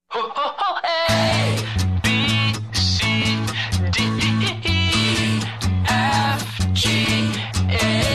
Oh, oh, oh, A, B, C, D, E, F, G, H,